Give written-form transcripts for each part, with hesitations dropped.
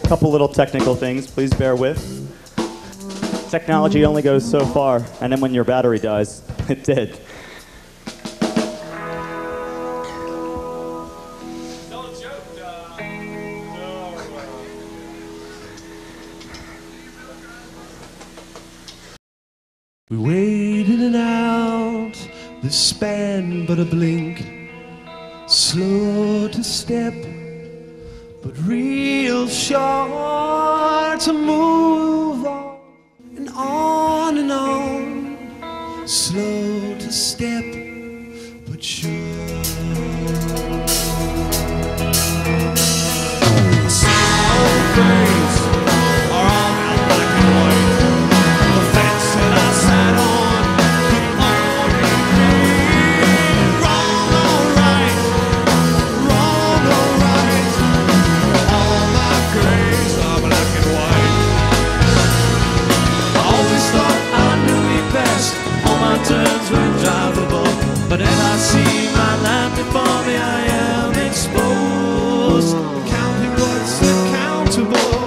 Couple little technical things, please bear with. Technology only goes so far, and then when your battery dies, it did. We wade in and out, the span but a blink, slow to step, but real sure to move on and on, slow to step, but sure. Some things are all out black and white. The fence that I sat on could only be wrong or right, wrong or right. All my grays are black and white. I always thought I knew me best. All my turns were drivable, but as I see my land before me, I am exposed, counting what's accountable.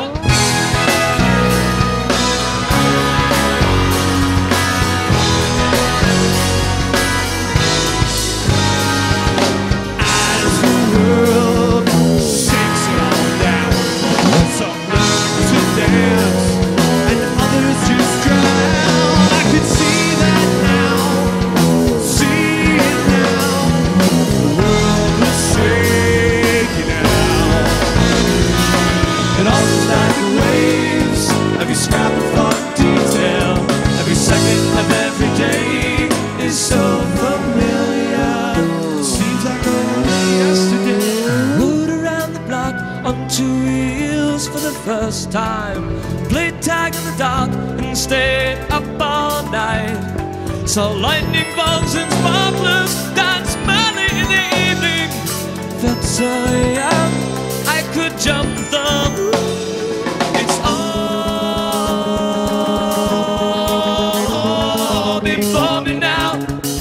As the world sinks on down, some learn to dance and others just drown. I could see that now, see it now. The world was shaking out. It all was like waves, every scrap of thought detail, every second of every day is so familiar. It seems like only yesterday. Rode around the block on two wheels for the first time. Played tag in the dark and stayed up all night. Saw lightning bolts and sparklers dance madly in the evening. Felt so young I could jump the moon. It's all before me now.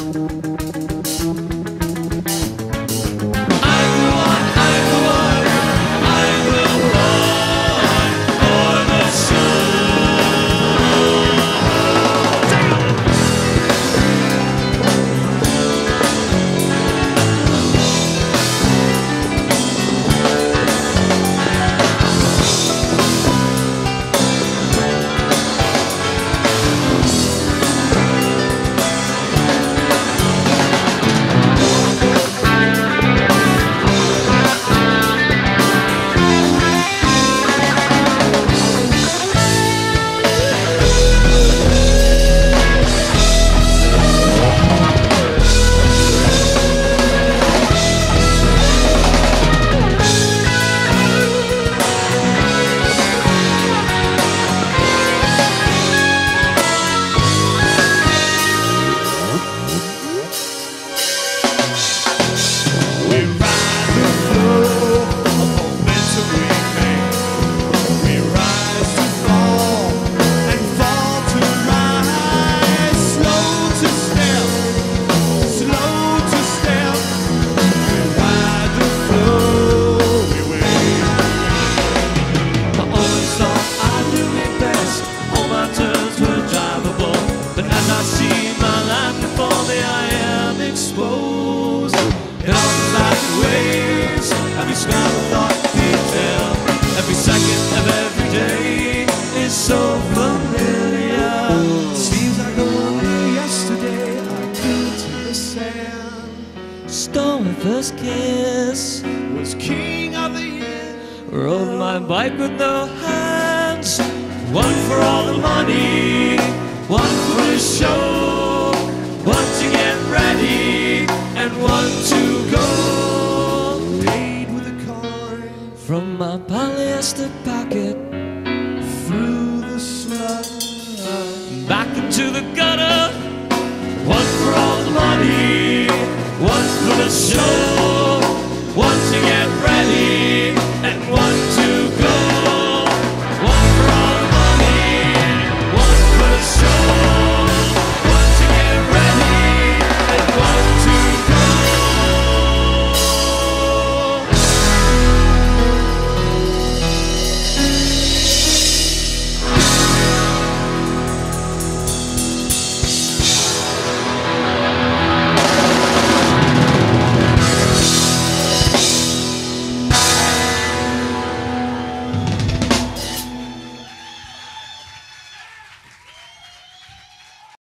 I will on, I will on, I will run for the sun. Take it. We ride the flow of momentum we make. We rise to fall and fall to rise. Slow to step, slow to step. We ride the flow, we wait. I always thought I knew it best. All my turns were drivable, but as I see my life before me, I am exposed. It all was like waves, every scrap of thought detail, every second of every day is so familiar. Seems like only yesterday I built the sand. Stole my first kiss, was king of the year. Rode my bike with no hands, one for all the money, one for the show.